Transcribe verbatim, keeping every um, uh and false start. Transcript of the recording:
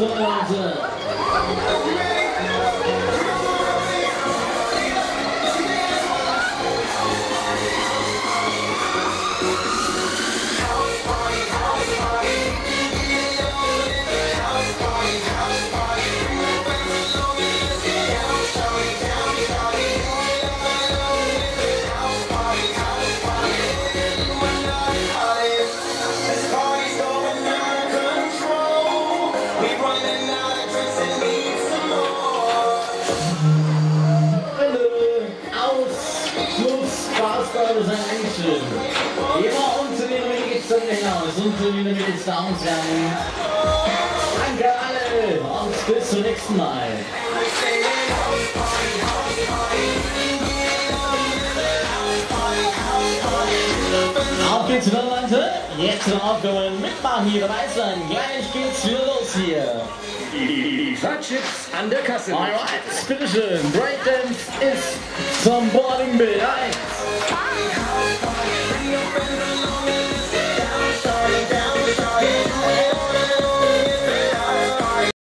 Leute. Das ist ein Dankeschön. Immer unzunehmende geht's dann hinaus. Unzunehmende geht's da auswerten. Danke alle und bis zum nächsten Mal. Auf geht's wieder, Leute. Jetzt noch aufkommen, mitmachen hier dabei sein. Gleich geht's wieder los hier. Die Fahrchips an der Kasse. Alright, bitteschön. Breakdance ist zum Boarding bereit.